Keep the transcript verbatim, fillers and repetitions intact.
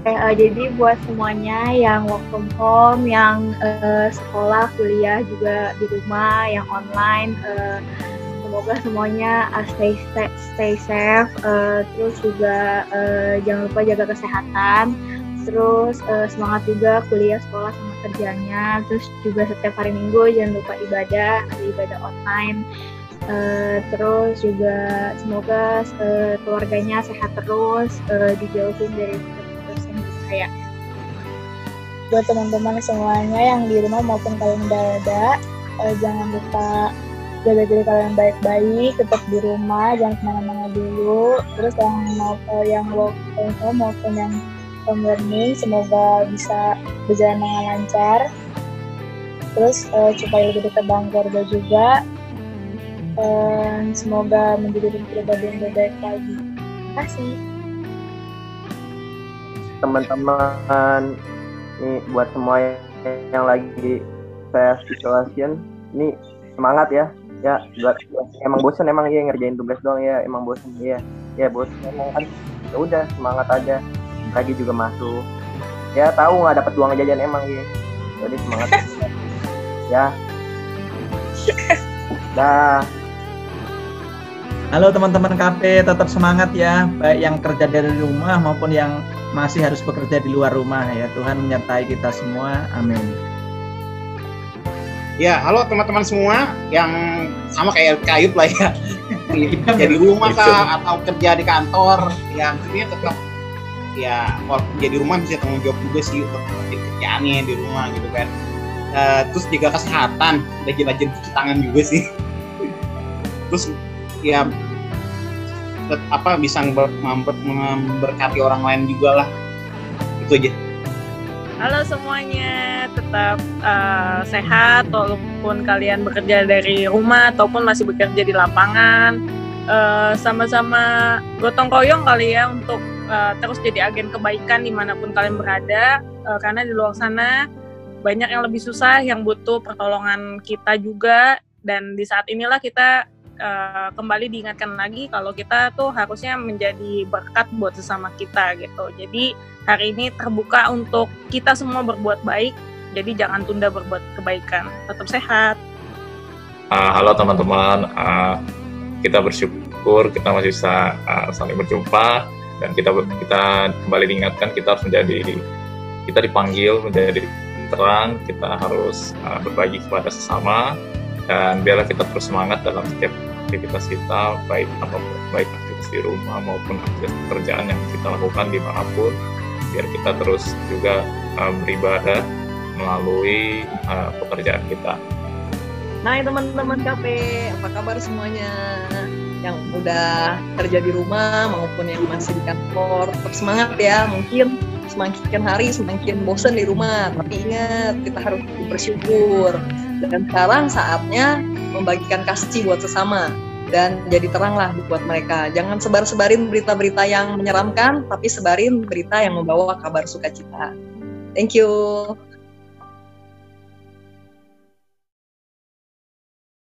uh, jadi buat semuanya yang work from home, yang uh, sekolah, kuliah juga di rumah, yang online, uh, semoga semuanya uh, stay stay, stay safe, uh, terus juga uh, jangan lupa jaga kesehatan, terus uh, semangat juga kuliah, sekolah, sama kerjanya, terus juga setiap hari Minggu jangan lupa ibadah, ada ibadah online. Uh, terus juga semoga uh, keluarganya sehat terus, uh, dijauhin dari virus yang berbahaya. Buat teman-teman semuanya yang di rumah maupun kalian udah ada, uh, jangan lupa jaga diri kalian baik-baik, tetap di rumah, jangan kemana-mana dulu. Terus yang mau uh, yang work from home maupun yang home learning, semoga bisa berjalan dengan lancar. Terus uh, supaya lebih dekat dengan keluarga juga. Dan semoga menjadi pribadi yang lebih baik lagi. Terima kasih. Teman-teman, nih buat semua yang lagi self isolation, ini semangat ya. Ya, buat emang bosan emang ya ngerjain tugas doang ya, emang bosan ya. Ya bosan emang kan. Ya udah semangat aja. Lagi juga masuk. Ya tahu nggak dapat uang jajan emang ya. Jadi semangat. Ya. Dah. Halo teman-teman K P, tetap semangat ya, baik yang kerja dari rumah maupun yang masih harus bekerja di luar rumah ya. Tuhan menyertai kita semua, amin. Ya, halo teman-teman semua yang sama kayak Kayut lah ya, kerja di rumah kah atau kerja di kantor, yang intinya tetap ya walaupun jadi rumah bisa tanggung jawab juga sih untuk kerjaannya di rumah gitu kan. Uh, terus jaga kesehatan, rajin-rajin cuci tangan juga sih. Terus ya apa bisa memberkati orang lain juga lah, itu aja. Halo semuanya, tetap uh, sehat walaupun kalian bekerja dari rumah ataupun masih bekerja di lapangan. Uh, sama-sama gotong royong kali ya untuk uh, terus jadi agen kebaikan dimanapun kalian berada, uh, karena di luar sana banyak yang lebih susah yang butuh pertolongan kita juga, dan di saat inilah kita Uh, kembali diingatkan lagi kalau kita tuh harusnya menjadi berkat buat sesama kita gitu. Jadi hari ini terbuka untuk kita semua berbuat baik, jadi jangan tunda berbuat kebaikan. Tetap sehat. Uh, halo teman-teman, uh, kita bersyukur kita masih bisa uh, saling berjumpa, dan kita kita kembali diingatkan kita harus menjadi, kita dipanggil menjadi terang, kita harus uh, berbagi kepada sesama. Dan biarlah kita terus semangat dalam setiap aktivitas kita, baik apapun, baik aktivitas di rumah maupun aktivitas pekerjaan yang kita lakukan dimanapun, biar kita terus juga uh, beribadah melalui uh, pekerjaan kita. Nah teman-teman K P, apa kabar semuanya yang udah kerja di rumah maupun yang masih di kantor? Tetap semangat ya, mungkin semakin hari semakin bosan di rumah, tapi ingat kita harus bersyukur. Dan sekarang saatnya membagikan kasih buat sesama dan jadi teranglah buat mereka. Jangan sebar-sebarin berita-berita yang menyeramkan, tapi sebarin berita yang membawa kabar sukacita. Thank you.